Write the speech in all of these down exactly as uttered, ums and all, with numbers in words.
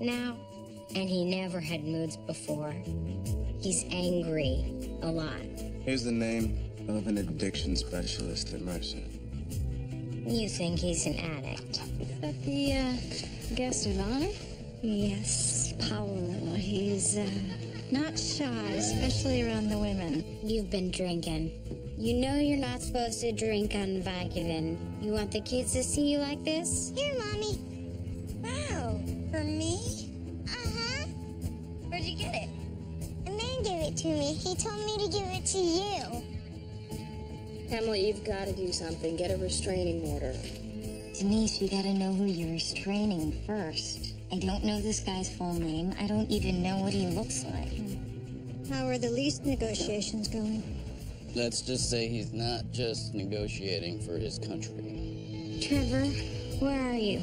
now, and he never had moods before. He's angry a lot. Here's the name of an addiction specialist at Mercer. You think he's an addict? Is that the, uh, guest of honor? Yes, Paolo. He's, uh, not shy, especially around the women. You've been drinking. You know you're not supposed to drink on Vicodin. You want the kids to see you like this? Here, Mommy. Wow, for me? Uh-huh. Where'd you get it? A man gave it to me. He told me to give it to you. Pamela, you've got to do something. Get a restraining order. Denise, you gotta know who you're restraining first. I don't know this guy's full name. I don't even know what he looks like. How are the lease negotiations going? Let's just say he's not just negotiating for his country. Trevor, where are you?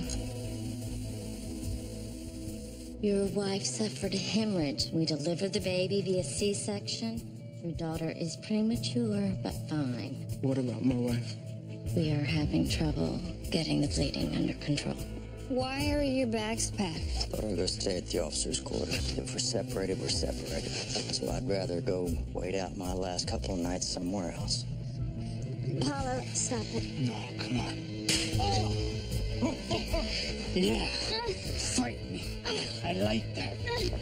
Your wife suffered a hemorrhage. We delivered the baby via C-section. Your daughter is premature, but fine. What about my wife? We are having trouble getting the bleeding under control. Why are your bags packed? We're gonna go stay at the officer's quarters. If we're separated, we're separated. So I'd rather go wait out my last couple of nights somewhere else. Paolo, stop it. No, come on. Oh. Yeah. Fight me. I like that.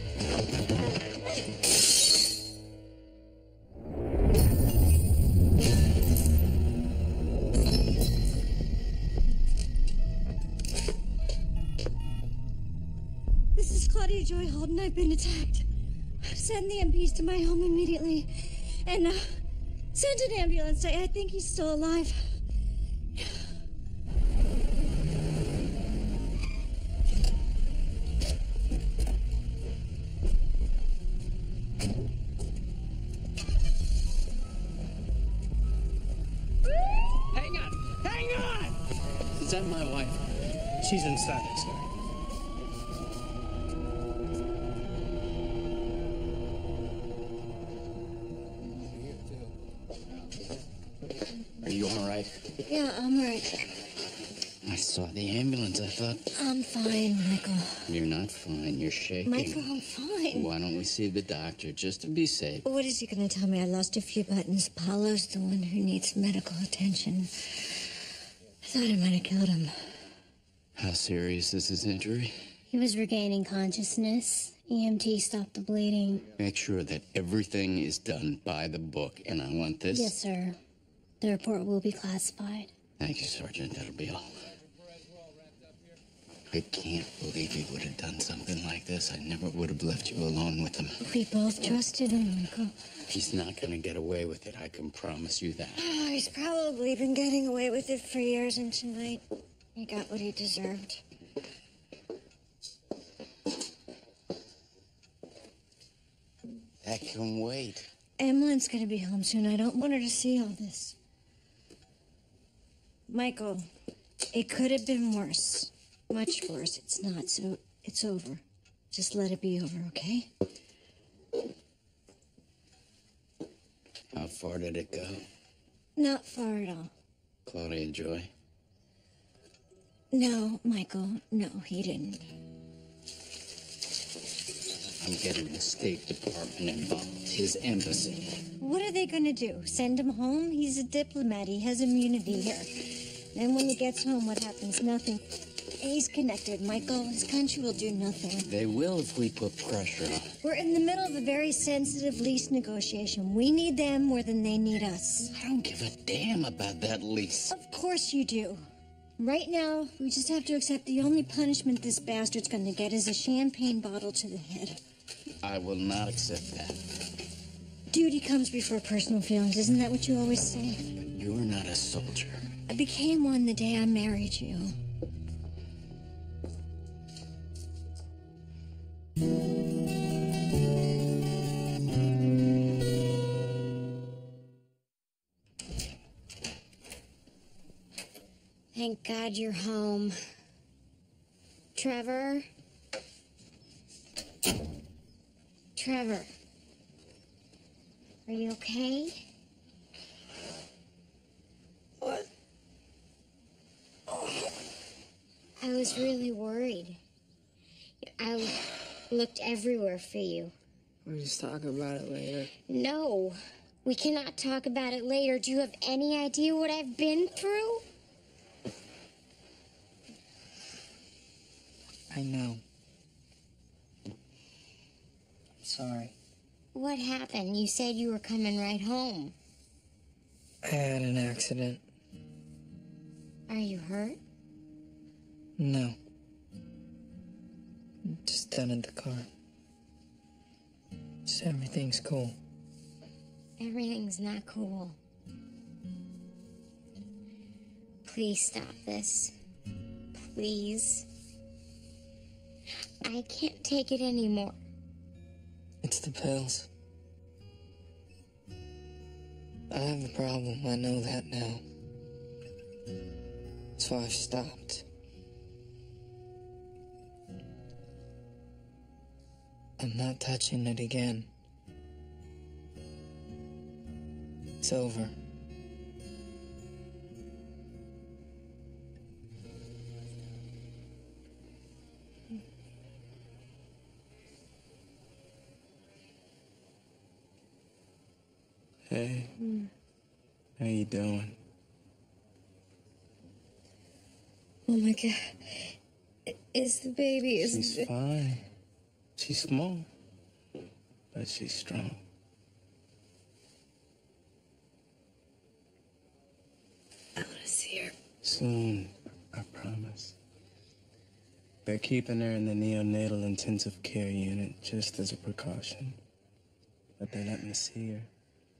This is Claudia Joy Holden. I've been attacked. Send the M Ps to my home immediately. And, uh, send an ambulance. I, I think he's still alive. Hang on! Hang on! Is that my wife? She's inside, sir. Are you all right? Yeah, I'm right. I saw the ambulance. I thought, I'm fine, Michael. you're not fine. You're shaking. Michael, I'm fine. Why don't we see the doctor just to be safe? What is he going to tell me? I lost a few buttons. Paulo's the one who needs medical attention. I thought I might have killed him. How serious is his injury? He was regaining consciousness. E M T stopped the bleeding. Make sure that everything is done by the book, and I want this. Yes, sir. The report will be classified. Thank you, Sergeant. That'll be all. I can't believe he would have done something like this. I never would have left you alone with him. We both trusted him, Michael. He's not going to get away with it. I can promise you that. Oh, he's probably been getting away with it for years, and tonight he got what he deserved. That can wait. Emmeline's gonna be home soon. I don't want her to see all this. Michael, it could have been worse. Much worse. It's not, so it's over. Just let it be over, okay? How far did it go? Not far at all. Claudia Joy? No, Michael, no, he didn't. I'm getting the State Department involved. His embassy. What are they gonna do? Send him home? He's a diplomat. He has immunity here. Then when he gets home, what happens? Nothing. He's connected, Michael. His country will do nothing. They will if we put pressure on. We're in the middle of a very sensitive lease negotiation. We need them more than they need us. I don't give a damn about that lease. Of course you do. Right now, we just have to accept the only punishment this bastard's gonna get is a champagne bottle to the head. I will not accept that. Duty comes before personal feelings. Isn't that what you always say? But you're not a soldier. I became one the day I married you. Thank God you're home. Trevor? Trevor? Are you okay? What? I was really worried. I... Looked everywhere for you. We'll just talk about it later. No, we cannot talk about it later. Do you have any idea what I've been through? I know. I'm sorry. What happened? You said you were coming right home. I had an accident. Are you hurt? No. Just done in the car. Just everything's cool. Everything's not cool. Please stop this. Please. I can't take it anymore. It's the pills. I have the problem. I know that now. That's why I've stopped. I'm not touching it again. It's over. Hey, how you doing? Oh my God. Is the baby... Is She's the... fine. She's small, but she's strong. I want to see her. Soon, I promise. They're keeping her in the neonatal intensive care unit just as a precaution. But they let me see her.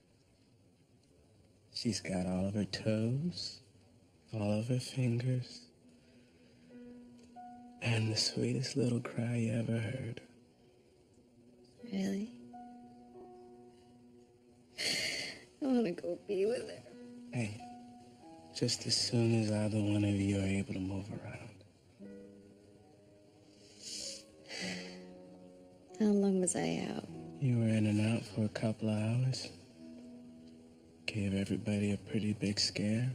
She's got all of her toes, all of her fingers, and the sweetest little cry you ever heard. Really? I want to go be with her. Hey, just as soon as either one of you are able to move around. How long was I out? You were in and out for a couple of hours. Gave everybody a pretty big scare.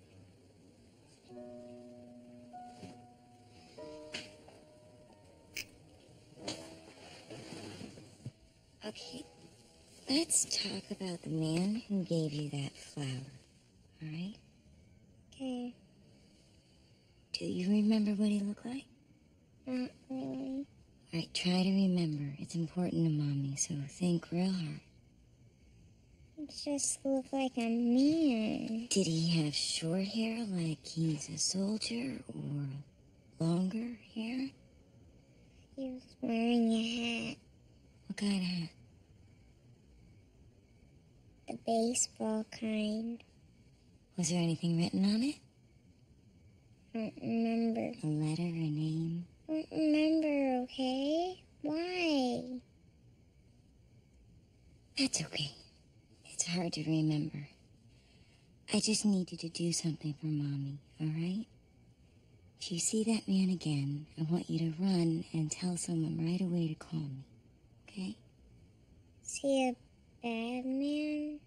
Okay, let's talk about the man who gave you that flower, all right? Okay. Do you remember what he looked like? Not really. All right, try to remember. It's important to Mommy, so think real hard. It just looked like a man. Did he have short hair like he's a soldier, or longer hair? He was wearing a hat. What kind of hat? The baseball kind. Was there anything written on it? I don't remember. A letter, a name? I don't remember, okay? Why? That's okay. It's hard to remember. I just need you to do something for Mommy, all right? If you see that man again, I want you to run and tell someone right away to call me, okay? Is he a bad man?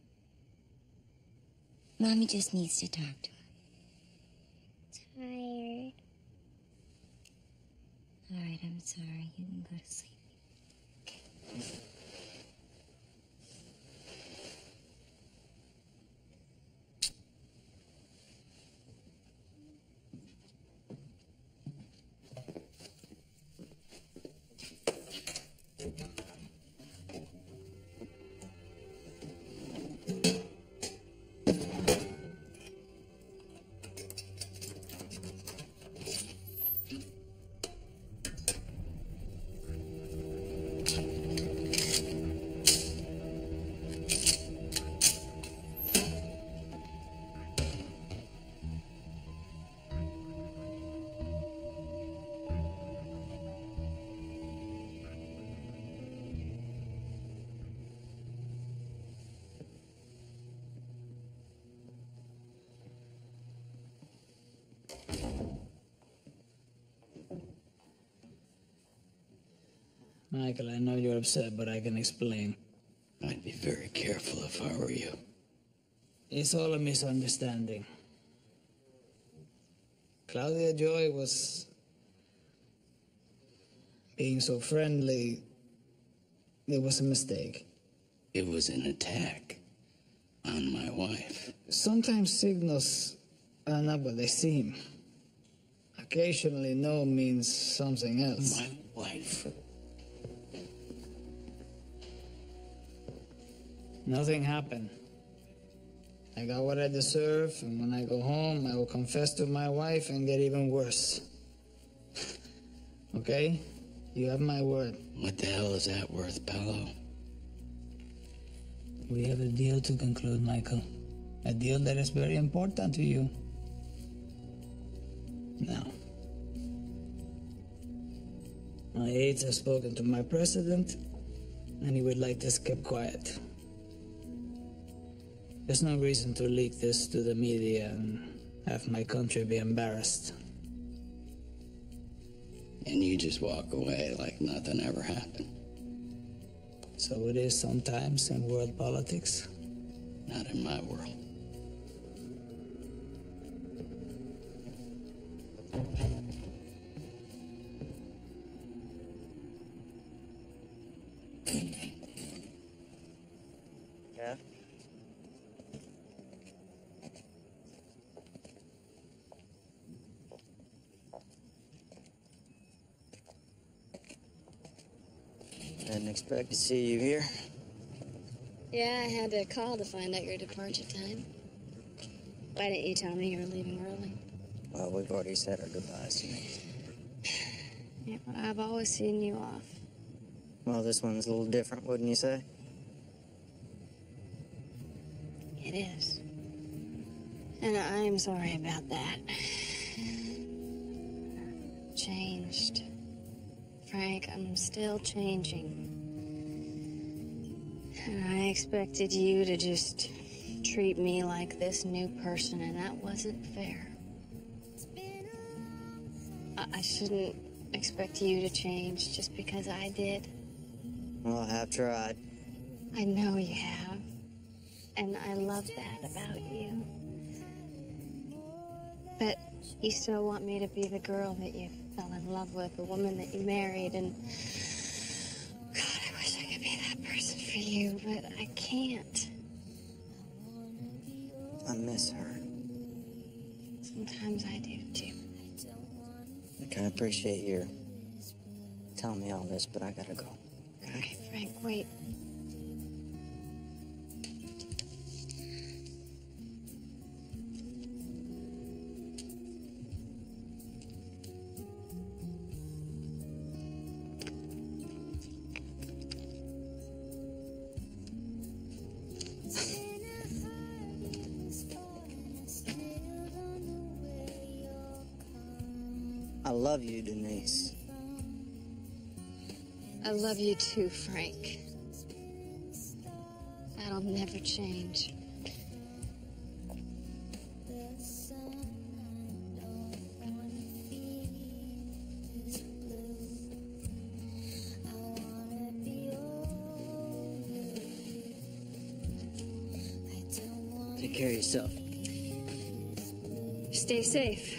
Mommy just needs to talk to him. Tired. All right, I'm sorry. You can go to sleep. Okay. Michael, I know you're upset, but I can explain. I'd be very careful if I were you. It's all a misunderstanding. Claudia Joy was being so friendly, it was a mistake. It was an attack on my wife. Sometimes signals are not what they seem. Occasionally, no means something else. My wife. Nothing happened. I got what I deserve, and when I go home, I will confess to my wife and get even worse. Okay? You have my word. What the hell is that worth, Paolo? We have a deal to conclude, Michael. A deal that is very important to you. Now, my aides have spoken to my president, and he would like this kept quiet. There's no reason to leak this to the media and have my country be embarrassed. And you just walk away like nothing ever happened. So it is sometimes in world politics. Not in my world. Yeah? Didn't expect to see you here. Yeah, I had to call to find out your departure time. Why didn't you tell me you were leaving early? Well, we've already said our goodbyes to me. Yeah, but I've always seen you off. Well, this one's a little different, wouldn't you say? It is. And I'm sorry about that. Changed. Frank, I'm still changing. And I expected you to just treat me like this new person, and that wasn't fair. I, I shouldn't expect you to change just because I did. Well, I have tried. I know you have. And I love that about you. But you still want me to be the girl that you fell in love with, the woman that you married, and God, I wish I could be that person for you, but I can't. I miss her. Sometimes I do too. Look, I appreciate your telling me all this, but I gotta go. Okay, Frank, wait. I love you, Denise. I love you too, Frank. That'll never change. Take care of yourself. Stay safe.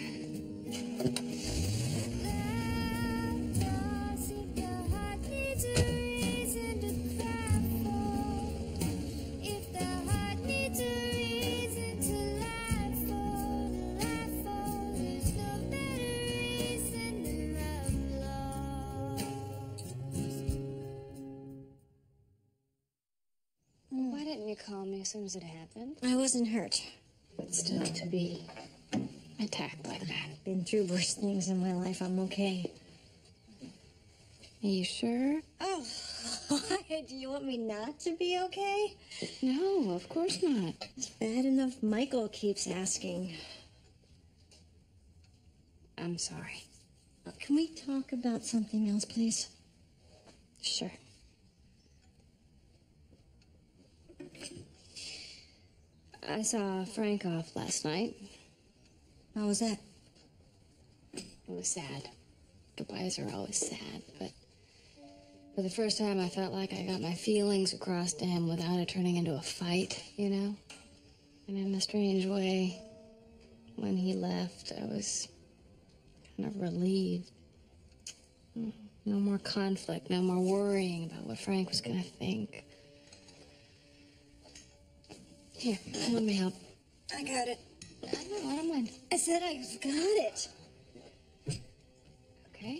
Why didn't you call me as soon as it happened? I wasn't hurt. But still, to be attacked like that. Been through worse things in my life. I'm okay. Are you sure? Oh, why? Do you want me not to be okay? No, of course not. It's bad enough Michael keeps asking. I'm sorry. Can we talk about something else, please? Sure. I saw Frank off last night. How was that? It was sad. Goodbyes are always sad, but for the first time I felt like I got my feelings across to him without it turning into a fight, you know? And in a strange way, when he left, I was kind of relieved. No more conflict, no more worrying about what Frank was gonna think. Here, let me help. I got it. I know, I don't mind. I said I got it. Okay.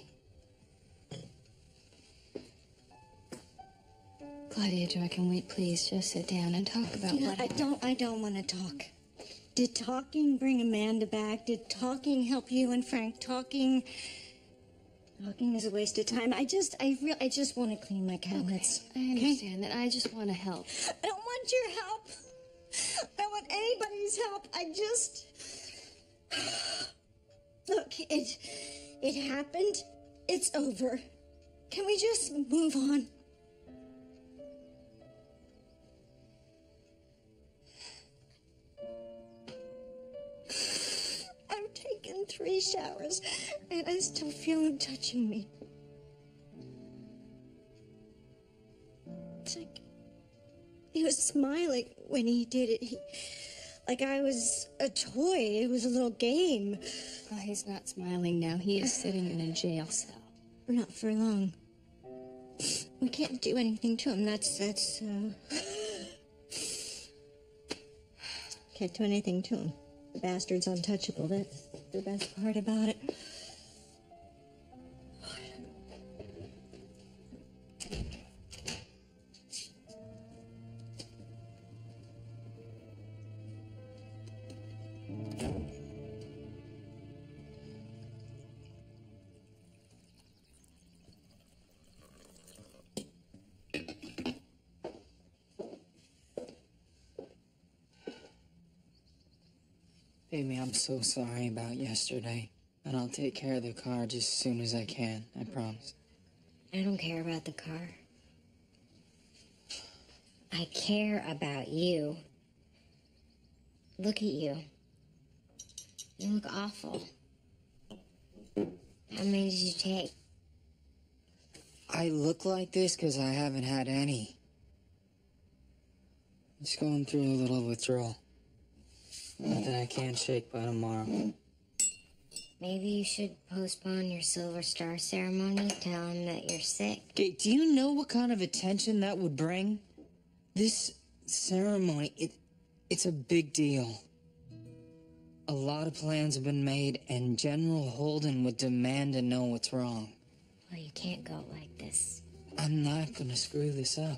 Claudia Joy, can we please just sit down and talk about No, what... I don't, I don't want to talk. Did talking bring Amanda back? Did talking help you and Frank? Talking... Talking is a waste of time. I just, I real, I just want to clean my cabinets. I understand that. I just want to help. I don't want your help. I don't want anybody's help. I just... Look, it, it happened. It's over. Can we just move on? I've taken three showers, and I still feel him touching me. It's like he was smiling when he did it. He, like I was a toy. It was a little game. Oh, he's not smiling now. He is sitting in a jail cell. Not for long. We can't do anything to him. That's, that's, uh... Can't do anything to him. The bastard's untouchable. That's the best part about it. Amy, I'm so sorry about yesterday. And I'll take care of the car just as soon as I can, I promise. I don't care about the car. I care about you. Look at you. You look awful. How many did you take? I look like this because I haven't had any. I'm just going through a little withdrawal. Nothing I can't shake by tomorrow. Maybe you should postpone your Silver Star ceremony. Tell him that you're sick. Okay, do you know what kind of attention that would bring? This ceremony, it, it's a big deal. A lot of plans have been made, and General Holden would demand to know what's wrong. Well, you can't go like this. I'm not gonna screw this up.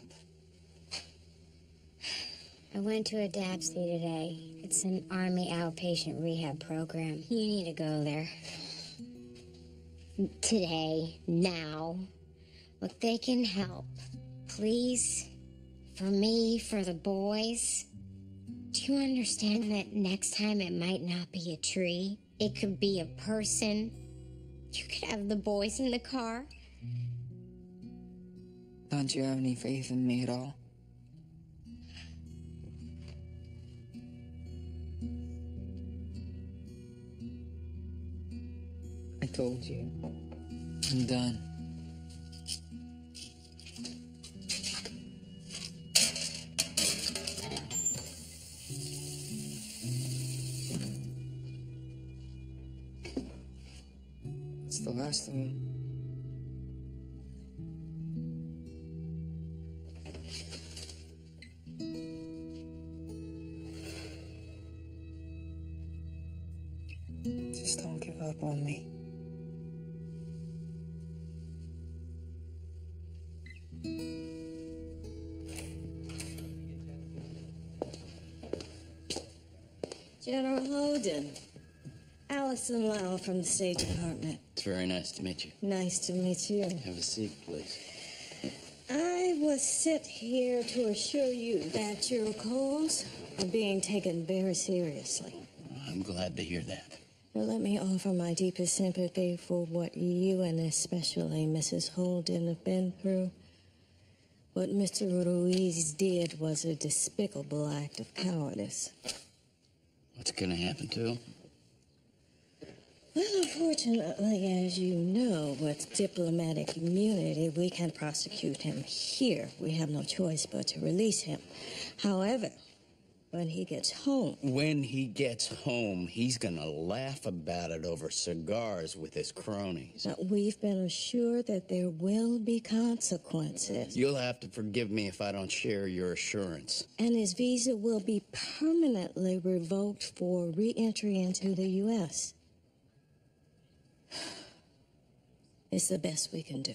I went to a D A P S I today. It's an Army outpatient rehab program. You need to go there. Today, now. Look, they can help. Please. For me, for the boys. Do you understand that next time it might not be a tree? It could be a person. You could have the boys in the car. Don't you have any faith in me at all? I told you. I'm done. It's the last of them. Just don't give up on me. General Holden. Allison Lau from the State Department. It's very nice to meet you. Nice to meet you. Have a seat, please. I was sent here to assure you that your calls are being taken very seriously. I'm glad to hear that. Now, let me offer my deepest sympathy for what you and especially Missus Holden have been through. What Mister Ruiz did was a despicable act of cowardice. What's going to happen to him? Well, unfortunately, as you know, with diplomatic immunity, we can prosecute him here. We have no choice but to release him. However, when he gets home. When he gets home, he's gonna laugh about it over cigars with his cronies. But we've been assured that there will be consequences. You'll have to forgive me if I don't share your assurance. And his visa will be permanently revoked for re-entry into the U S It's the best we can do.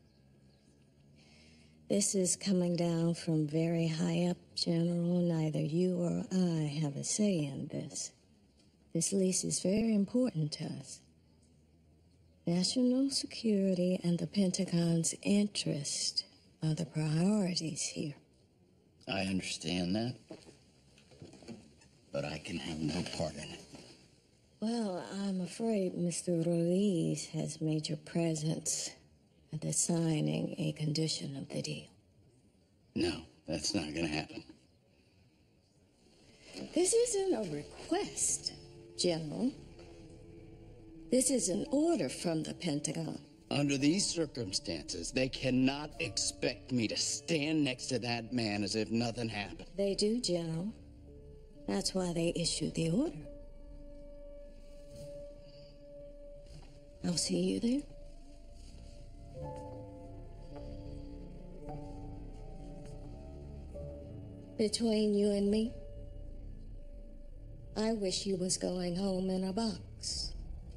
This is coming down from very high up, General. Neither you or I have a say in this. This lease is very important to us. National security and the Pentagon's interest are the priorities here. I understand that, but I can have no part in it. Well, I'm afraid Mister Ruiz has made your presence at the signing a condition of the deal. No, that's not gonna happen. This isn't a request, General. This is an order from the Pentagon. Under these circumstances, they cannot expect me to stand next to that man as if nothing happened. They do, General. That's why they issued the order. I'll see you there. Between you and me, I wish you was going home in a box.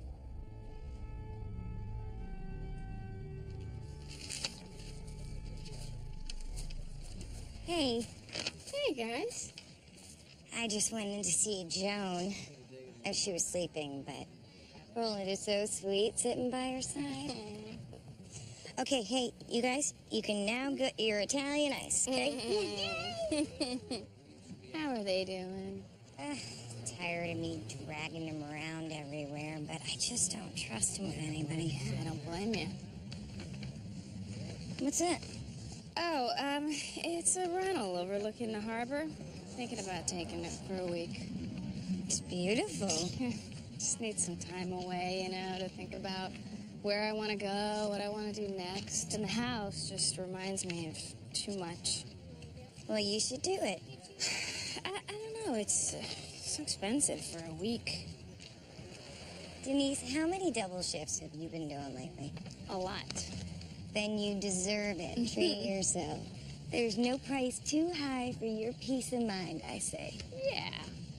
Hey, Hey, guys. I just wanted to see Joan. Oh, she was sleeping, but Roland is so sweet sitting by her side. Okay, hey, you guys, you can now get your Italian ice, okay? How are they doing? Uh, tired of me dragging him around everywhere, but I just don't trust him with anybody. I don't blame you. What's that? Oh, um, it's a rental overlooking the harbor. Thinking about taking it for a week. It's beautiful. Just need some time away, you know, to think about where I want to go, what I want to do next. And the house just reminds me of too much. Well, you should do it. I, I don't know, it's uh, so expensive for a week. Denise, how many double shifts have you been doing lately? A lot. Then you deserve it. Treat yourself. There's no price too high for your peace of mind, I say. Yeah.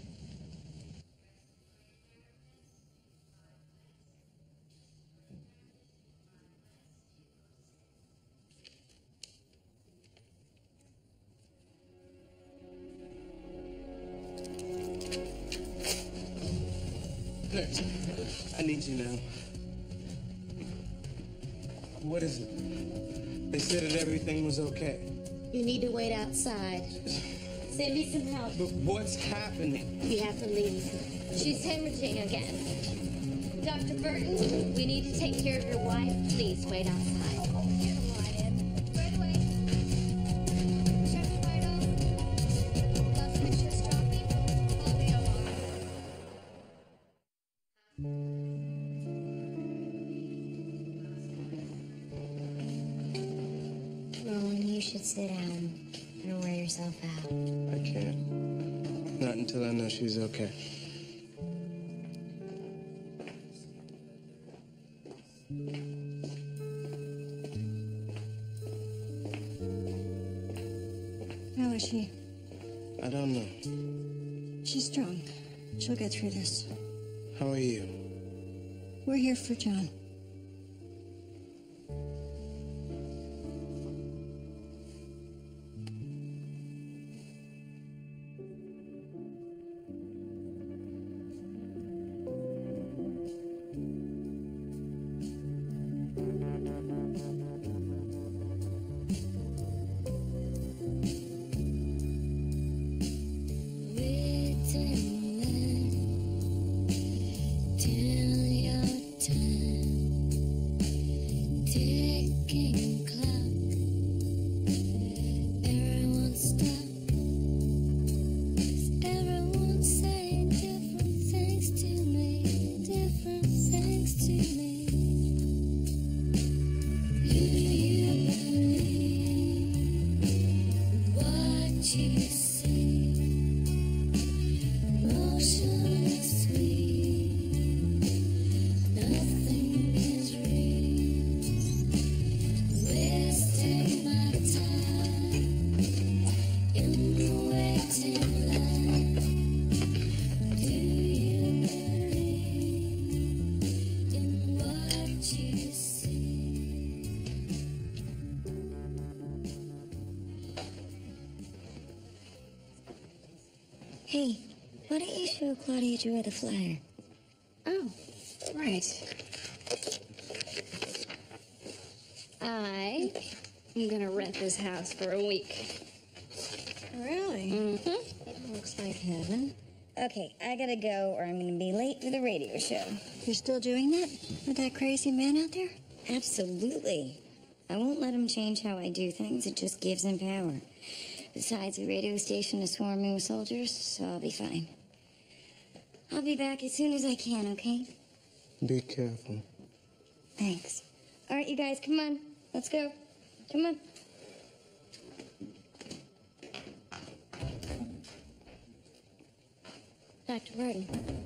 I need you now. What is it? They said that everything was okay. You need to wait outside. Send me some help. But what's happening? You have to leave. She's hemorrhaging again. Doctor Burton, we need to take care of your wife. Please wait outside. Roland, you should sit down. Don't wear yourself out. I can't. Not until I know she's okay. How is she? I don't know. She's strong. She'll get through this. How are you? We're here for John. Till your time. Hey, why don't you show Claudia Joy the flyer? Oh, right. I am gonna rent this house for a week. Really? Mm-hmm. Looks like heaven. Okay, I gotta go or I'm gonna be late for the radio show. You're still doing that? With that crazy man out there? Absolutely. I won't let him change how I do things. It just gives him power. Besides, the radio station is swarming with soldiers, so I'll be fine. I'll be back as soon as I can, okay? Be careful. Thanks. All right, you guys, come on. Let's go. Come on. Doctor Burton.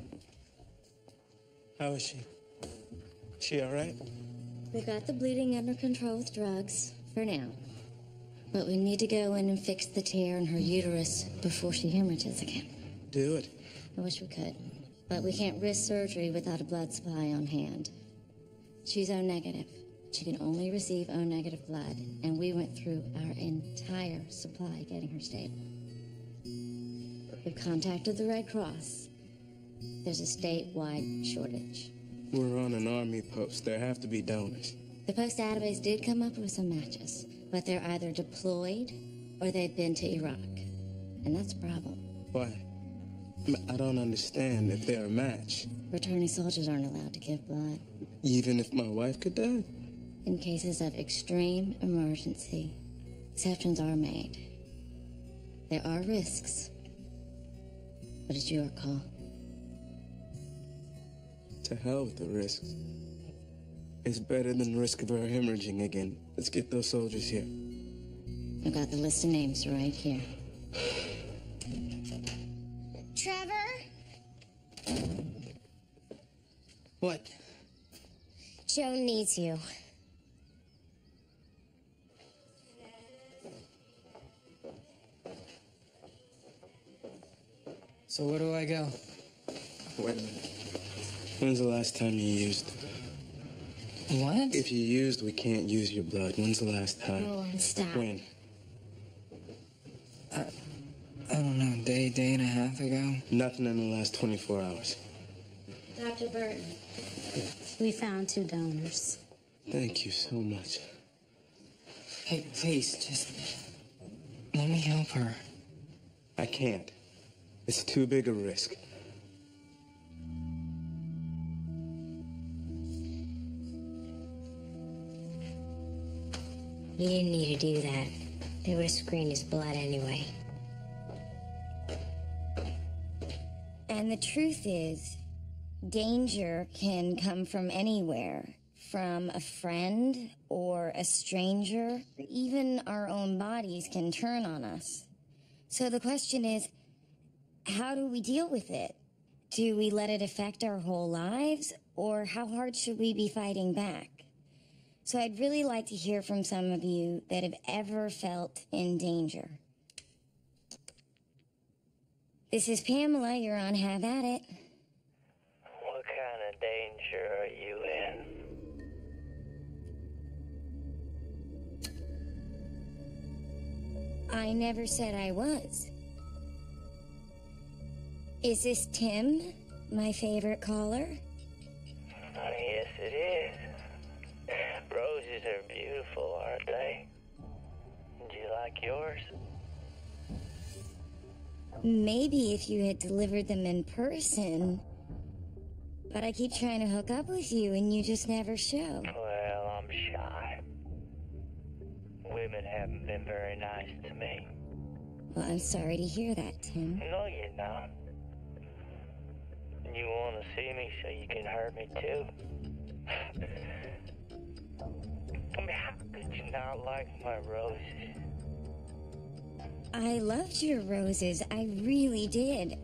How is she? She all right? We got the bleeding under control with drugs, for now. But we need to go in and fix the tear in her uterus before she hemorrhages again. Do it. I wish we could. But we can't risk surgery without a blood supply on hand. She's O negative. She can only receive O negative blood, and we went through our entire supply getting her stable. We've contacted the Red Cross. There's a statewide shortage. We're on an army post. There have to be donors. The post database did come up with some matches, but they're either deployed or they've been to Iraq. And that's a problem. Why? I don't understand. If they're a match. Returning soldiers aren't allowed to give blood. Even if my wife could die? In cases of extreme emergency, exceptions are made. There are risks, but it's your call. To hell with the risks. It's better than the risk of her hemorrhaging again. Let's get those soldiers here. I've got the list of names right here. Trevor? What? Joe needs you. So where do I go? Wait a minute. When's the last time you used? What? If you used, we can't use your blood. When's the last time? Roland, stop. When? I, I don't know, day, day and a half ago. Nothing in the last twenty-four hours. Doctor Burton. We found two donors. Thank you so much. Hey, please, just let me help her. I can't. It's too big a risk. You didn't need to do that. They would have screened his blood anyway. And the truth is, danger can come from anywhere. From a friend or a stranger. Even our own bodies can turn on us. So the question is, how do we deal with it? Do we let it affect our whole lives? Or how hard should we be fighting back? So I'd really like to hear from some of you that have ever felt in danger. This is Pamela. You're on Have At It. What kind of danger are you in? I never said I was. Is this Tim, my favorite caller? Oh, yes, it is. Roses are beautiful, aren't they? Do you like yours? Maybe if you had delivered them in person. But I keep trying to hook up with you and you just never show. Well, I'm shy. Women haven't been very nice to me. Well, I'm sorry to hear that, Tim. No, you're not. You want to see me so you can hurt me too? I mean, how could you not like my roses? I loved your roses. I really did.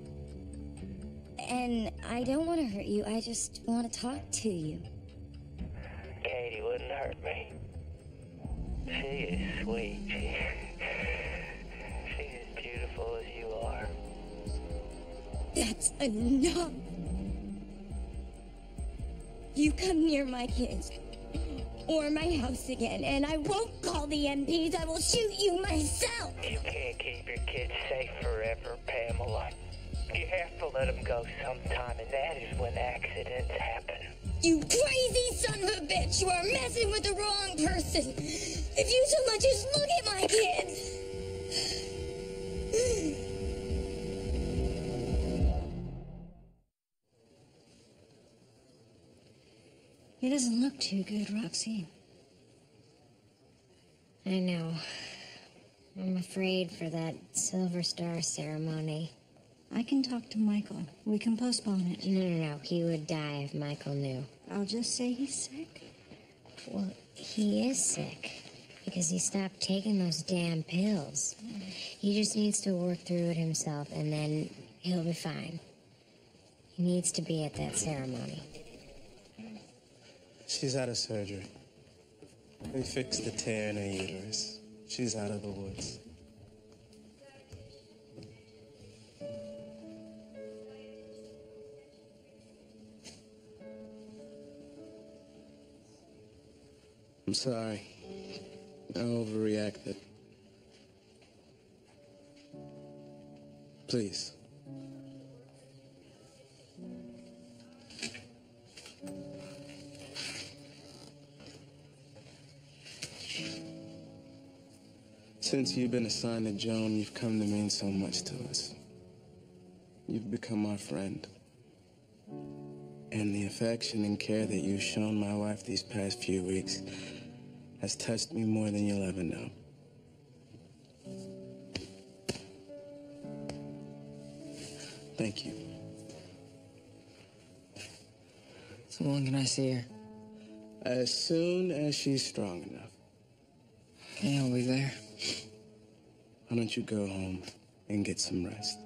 And I don't want to hurt you. I just want to talk to you. Katie wouldn't hurt me. She is sweet. She, she's as beautiful as you are. That's enough. You come near my kids. or my house again, and I won't call the M Ps. I will shoot you myself. You can't keep your kids safe forever, Pamela. You have to let them go sometime, and that is when accidents happen. You crazy son of a bitch! You are messing with the wrong person! If you so much as look at my kids! It doesn't look too good, Roxy. I know. I'm afraid for that Silver Star ceremony. I can talk to Michael. We can postpone it. No, no, no. He would die if Michael knew. I'll just say he's sick. Well, he is sick. Because he stopped taking those damn pills. He just needs to work through it himself, and then he'll be fine. He needs to be at that ceremony. She's out of surgery. They fixed the tear in her uterus. She's out of the woods. I'm sorry. I overreacted. Please. Since you've been assigned to Joan, you've come to mean so much to us. You've become our friend. And the affection and care that you've shown my wife these past few weeks has touched me more than you'll ever know. Thank you. So when can I see her? As soon as she's strong enough. Yeah, I'll be there. Why don't you go home and get some rest?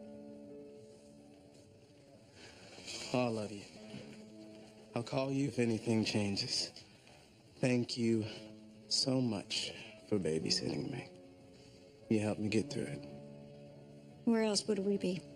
All of you. I'll call you if anything changes. Thank you so much for babysitting me. You helped me get through it. Where else would we be?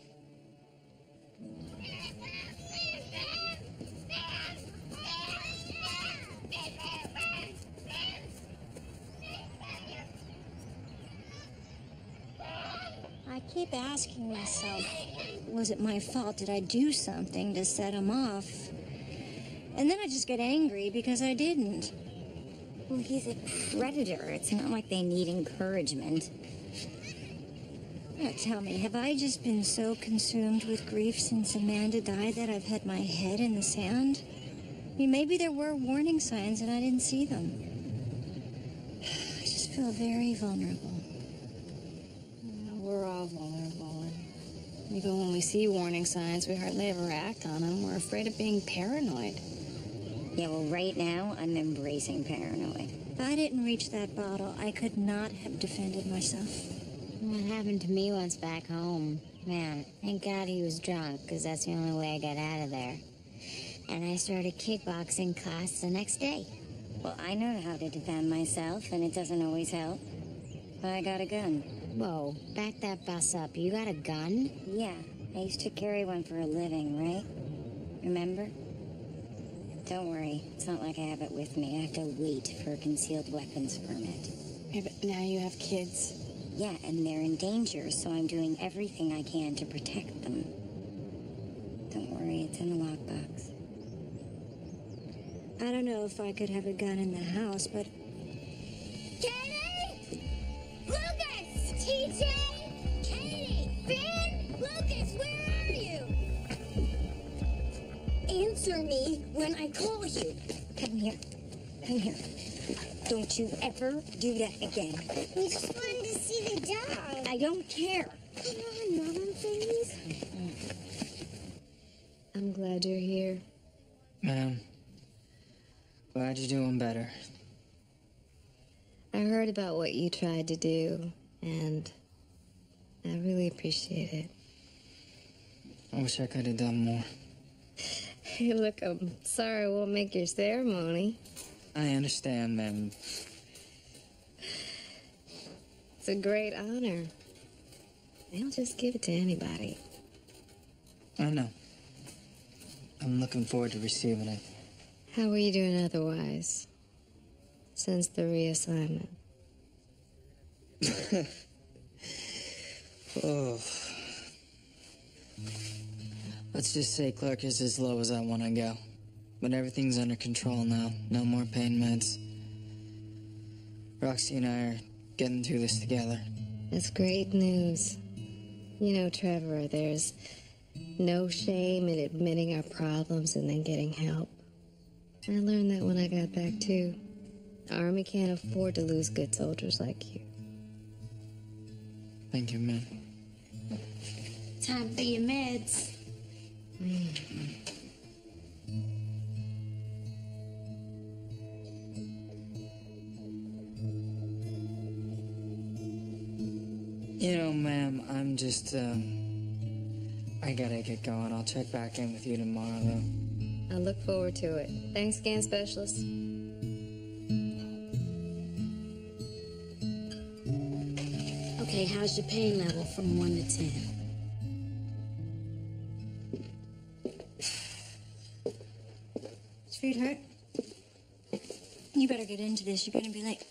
I keep asking myself, was it my fault? Did I do something to set him off? And then I just get angry because I didn't. Well, he's a predator. It's not like they need encouragement. Now tell me, have I just been so consumed with grief since Amanda died that I've had my head in the sand? I mean, maybe there were warning signs and I didn't see them. I just feel very vulnerable. We're all vulnerable. And even when we see warning signs, we hardly ever act on them. We're afraid of being paranoid. Yeah, well, right now, I'm embracing paranoid. If I didn't reach that bottle, I could not have defended myself. What happened to me once back home? Man, thank God he was drunk, because that's the only way I got out of there. And I started kickboxing class the next day. Well, I know how to defend myself, and it doesn't always help. But I got a gun. Whoa, back that bus up. You got a gun? Yeah, I used to carry one for a living, right? Remember? Don't worry, it's not like I have it with me. I have to wait for a concealed weapons permit. Yeah, but now you have kids. Yeah, and they're in danger, so I'm doing everything I can to protect them. Don't worry, it's in the lockbox. I don't know if I could have a gun in the house, but... Katie! Lucas! T J! Katie! Ben! Lucas, where are you? Answer me when I call you. Come here. Come here. Don't you ever do that again. We just wanted to see the dog. I don't care. Come on, Mom, please. I'm glad you're here. Ma'am, glad you're doing better. I heard about what you tried to do, and I really appreciate it. I wish I could have done more. Hey, look, I'm sorry I won't make your ceremony. I understand, ma'am. It's a great honor. They don't just give it to anybody. I know. I'm looking forward to receiving it. How are you doing otherwise? since the reassignment. Oh. Let's just say Clark is as low as I want to go. But everything's under control now. No more pain meds. Roxy and I are getting through this together. That's great news. You know, Trevor, there's no shame in admitting our problems and then getting help. I learned that when I got back, too. The Army can't afford to lose good soldiers like you. Thank you, man. Time for your meds. You know, ma'am, I'm just, um... I gotta get going. I'll check back in with you tomorrow, though. I look forward to it. Thanks again, Specialist. Okay, how's your pain level from one to ten? Sweetheart, you better get into this. You're gonna be late.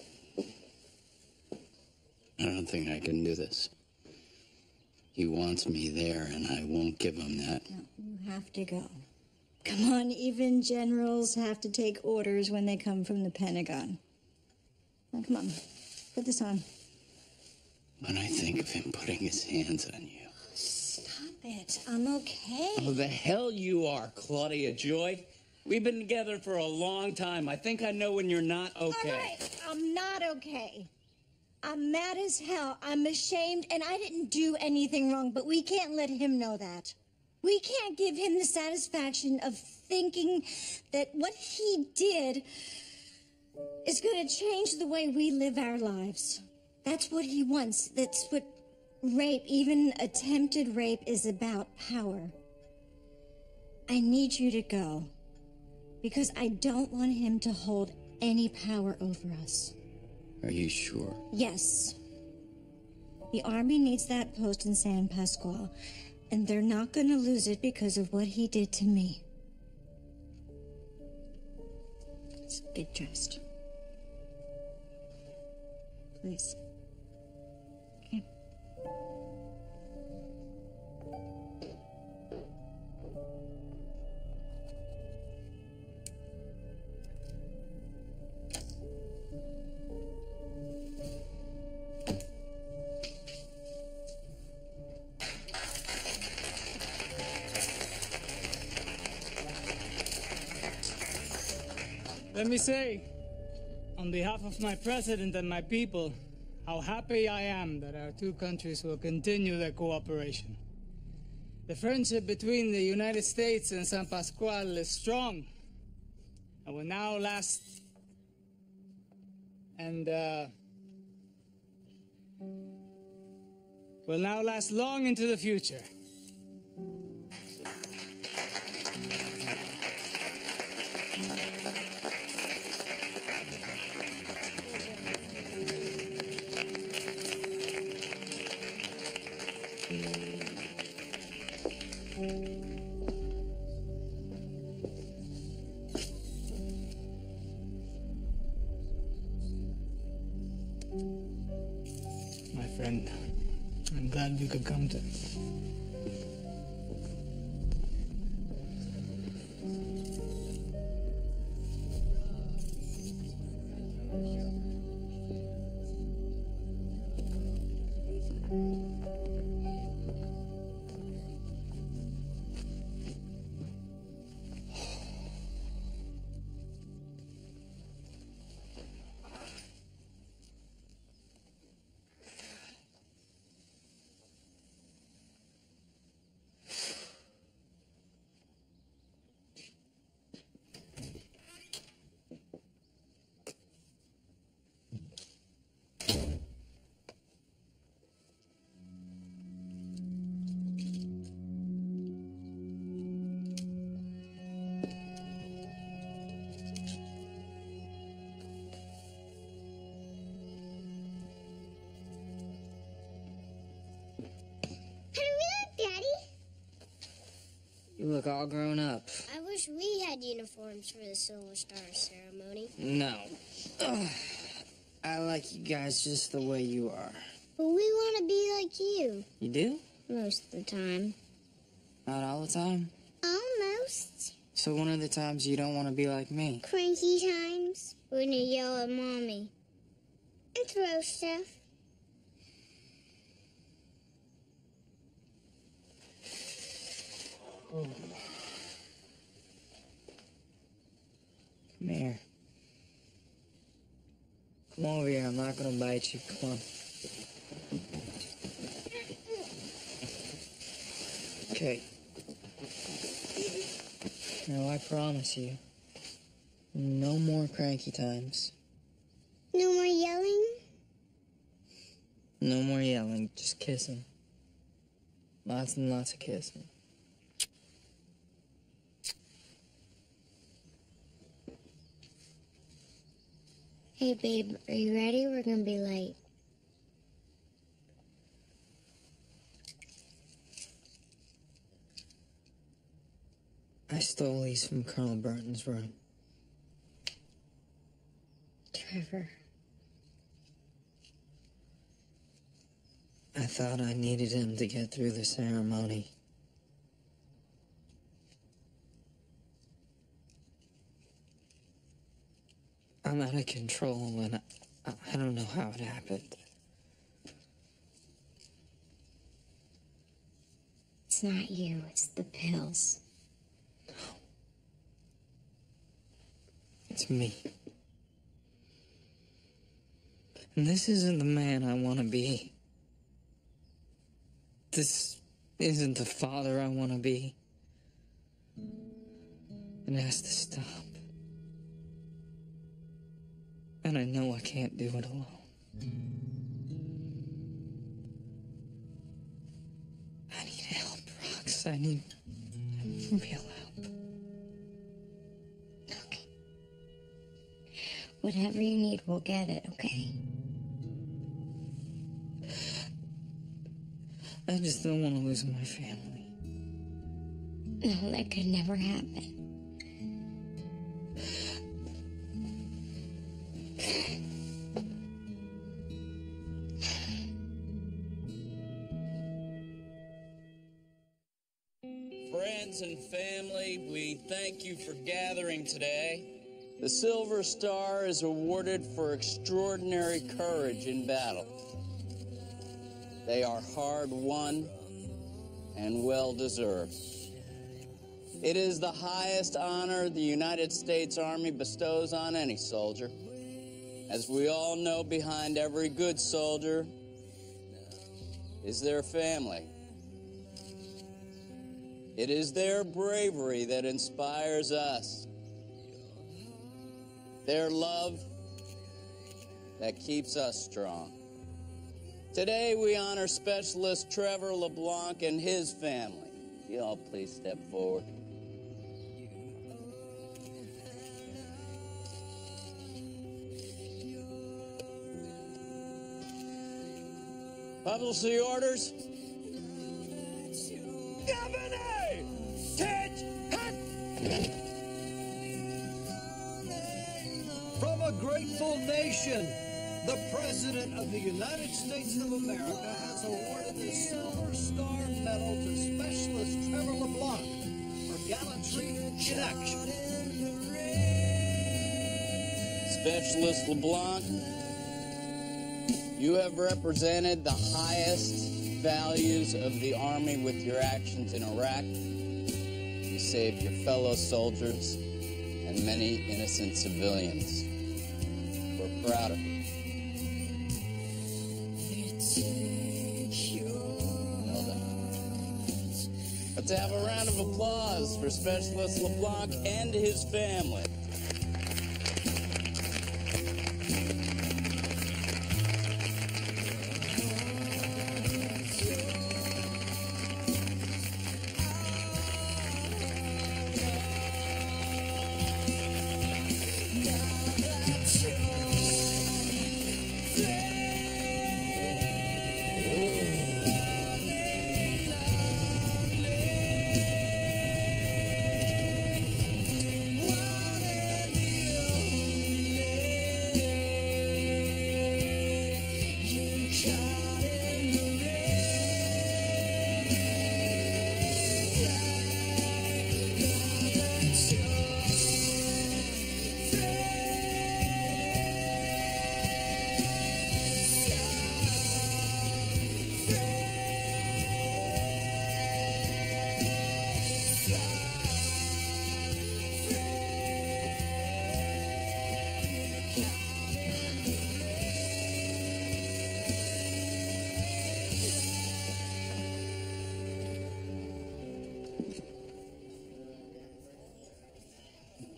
I don't think I can do this. He wants me there, and I won't give him that. No, you have to go. Come on, even generals have to take orders when they come from the Pentagon. Now, come on, put this on. When I think of him putting his hands on you. Stop it. I'm okay. Oh, the hell you are, Claudia Joy. We've been together for a long time. I think I know when you're not okay. All right, I'm not okay. I'm mad as hell. I'm ashamed, and I didn't do anything wrong, but we can't let him know that. We can't give him the satisfaction of thinking that what he did is going to change the way we live our lives. That's what he wants. That's what rape, even attempted rape, is about: power. I need you to go, because I don't want him to hold any power over us. Are you sure? Yes. The Army needs that post in San Pasqual, and they're not going to lose it because of what he did to me. It's a big trust. Please. Okay. Let me say, on behalf of my president and my people, how happy I am that our two countries will continue their cooperation. The friendship between the United States and San Pasqual is strong, and will now last, and uh, will now last long into the future. My friend, I'm glad we could come to. You look all grown up. I wish wish we had uniforms for the Silver Star ceremony. No. Ugh. I like you guys just the way you are. But we want to be like you. You do? Most of the time. Not all the time? Almost. So when are the times you don't want to be like me? Cranky times. When you yell at Mommy. And throw stuff. Oh. Come here. Come over here. I'm not gonna bite you. Come on. Okay. Now I promise you, no more cranky times. No more yelling? No more yelling. Just kissing. Lots and lots of kissing. Hey, babe, are you ready? We're gonna be late. I stole these from Colonel Burton's room. Trevor. I thought I needed him to get through the ceremony. I'm out of control, and I, I don't know how it happened. It's not you, it's the pills. It's me. And this isn't the man I want to be. This isn't the father I want to be. It has to stop. And I know I can't do it alone. I need help, Rox. I need real help. Okay. Whatever you need, we'll get it, okay? I just don't want to lose my family. No, that could never happen. Friends and family, we thank you for gathering today. The Silver Star is awarded for extraordinary courage in battle. They are hard-won and well-deserved. It is the highest honor the United States Army bestows on any soldier. As we all know, behind every good soldier is their family. It is their bravery that inspires us. Their love that keeps us strong. Today we honor Specialist Trevor LeBlanc and his family. You all please step forward. Publicity orders. Governor! Ted Hunt! From a grateful nation, the President of the United States of America has awarded the Silver Star Medal to Specialist Trevor LeBlanc for gallantry in action. Specialist LeBlanc, you have represented the highest values of the Army with your actions in Iraq. You saved your fellow soldiers and many innocent civilians. We're proud of you. Well done. Let's have a round of applause for Specialist LeBlanc and his family.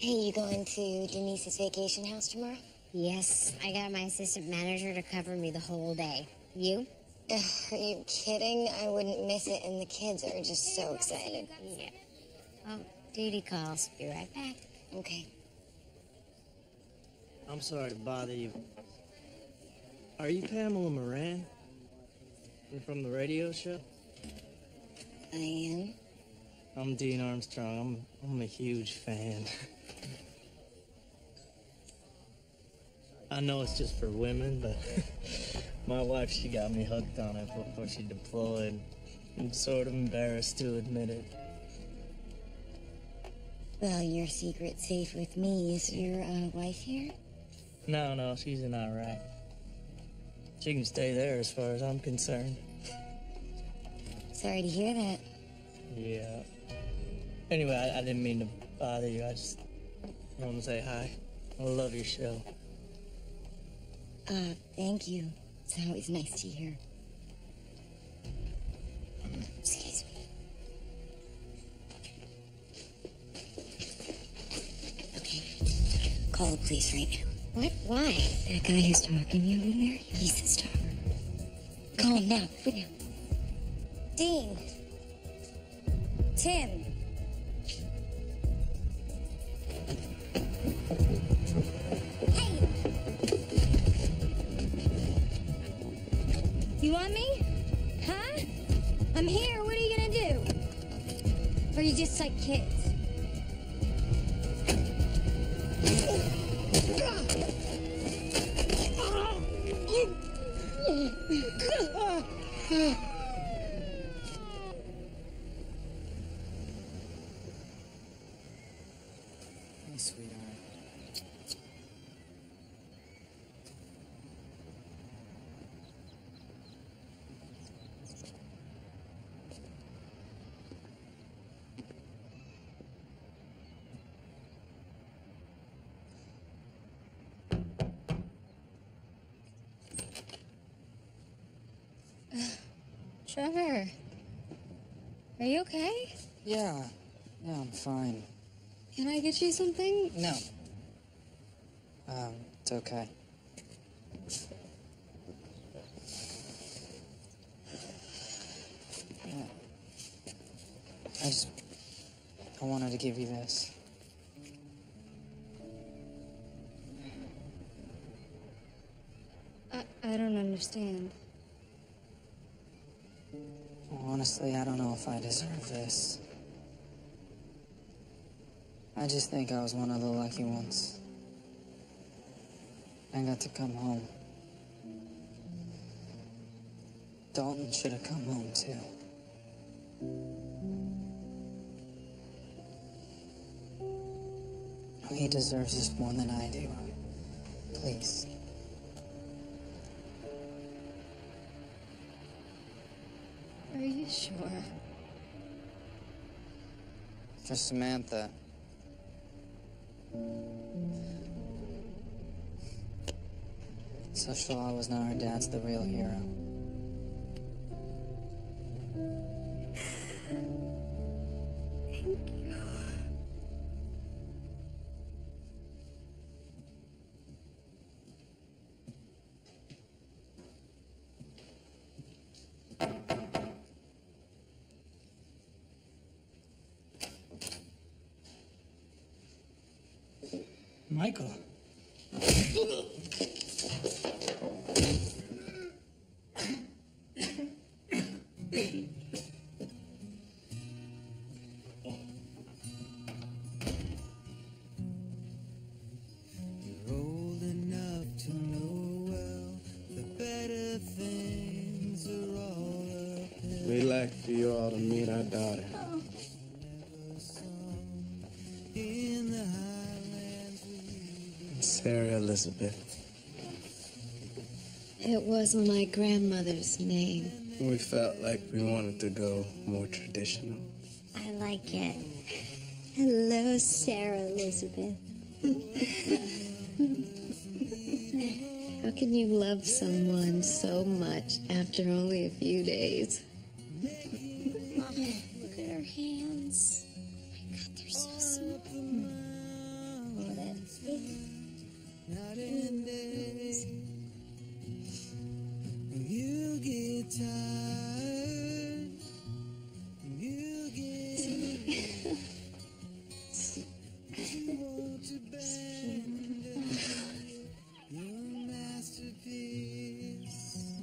Hey, you going to Denise's vacation house tomorrow? Yes, I got my assistant manager to cover me the whole day. You? Ugh, are you kidding? I wouldn't miss it, and the kids are just so excited. Yeah. Oh, duty calls. Be right back. Okay. I'm sorry to bother you. Are you Pamela Moran? You're from the radio show? I am. I'm Dean Armstrong. I'm, I'm a huge fan. I know it's just for women, but my wife, she got me hooked on it before she deployed. I'm sort of embarrassed to admit it. Well, your secret's safe with me. Is your uh, wife here? No, no, she's in Iraq. She can stay there as far as I'm concerned. Sorry to hear that. Yeah. Anyway, I, I didn't mean to bother you. I just wanted to say hi. I love your show. Uh, thank you. It's always nice to hear. Excuse me. Okay. Call the police right now. What? Why? That guy who's talking to you over there, he's the star. Call him now. Right now. Dean. Tim. Hey! You want me? Huh? I'm here. What are you gonna do? Or are you just like kids? Hey, sweetheart. Trevor, are you okay? Yeah. Yeah, I'm fine. Can I get you something? No. Um, it's okay. Yeah. I just... I wanted to give you this. I, I don't understand. Honestly, I don't know if I deserve this. I just think I was one of the lucky ones. I got to come home. Dalton should have come home, too. He deserves this more than I do. Please. Are you sure? For Samantha. Social I was not her dad's the real hero. Thank you. Michael. We'd like for you all to meet our daughter. Sarah Elizabeth. It was my grandmother's name. We felt like we wanted to go more traditional. I like it. Hello, Sarah Elizabeth. How can you love someone so much after only a few days? Look at her hands. Oh my God, they're so small. Oh, that's it. You get tired. You get you want to bend your masterpiece.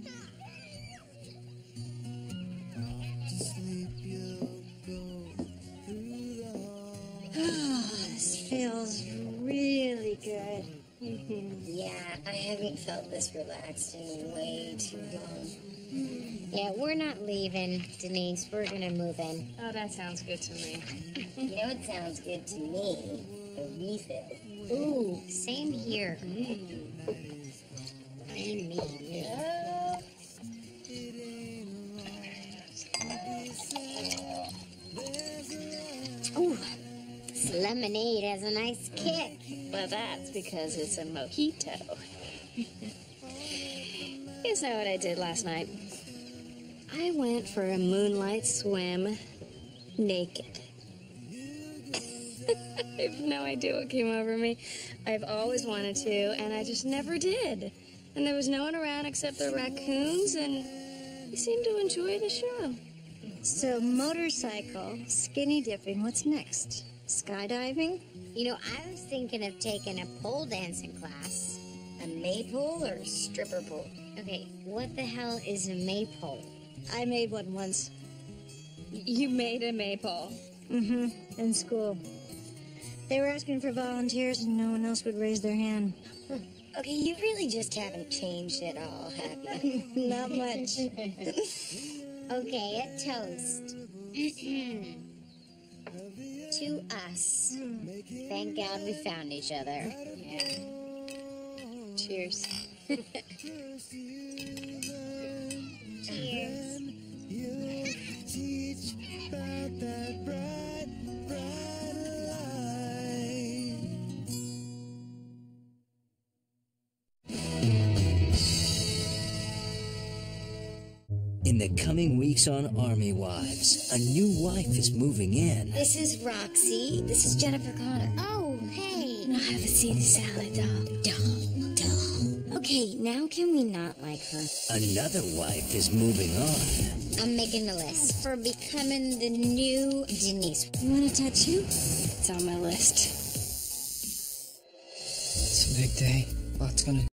To sleep you'll go through the hall. This feels really good. Yeah, I haven't felt this relaxed in way too long. Yeah, we're not leaving, Denise. We're gonna move in. Oh, that sounds good to me. You know what sounds good to me? A refill. Ooh, same here. I mean, ooh, this lemonade has a nice kick. Well, that's because it's a mojito. Here's not what I did last night. I went for a moonlight swim naked. I have no idea what came over me. I've always wanted to, and I just never did. And there was no one around except the raccoons, and they seemed to enjoy the show. So, motorcycle, skinny dipping, what's next? Skydiving? You know, I was thinking of taking a pole dancing class. A maypole or a stripper pole? Okay, what the hell is a maypole? I made one once. You made a maypole? Mm-hmm, in school. They were asking for volunteers and no one else would raise their hand. Okay, you really just haven't changed at all, have you? Not much. Okay, a toast. To us. Thank God we found each other. Yeah. Cheers. Cheers. You teach about that bright, bright light. In the coming weeks on Army Wives, a new wife is moving in. This is Roxy. This is Jennifer Connor. Oh, hey. Now have a seat, salad doll. Doll, doll. Okay, now can we not like her? Another wife is moving on. I'm making a list for becoming the new Denise. You want a tattoo? It's on my list. It's a big day. Lots gonna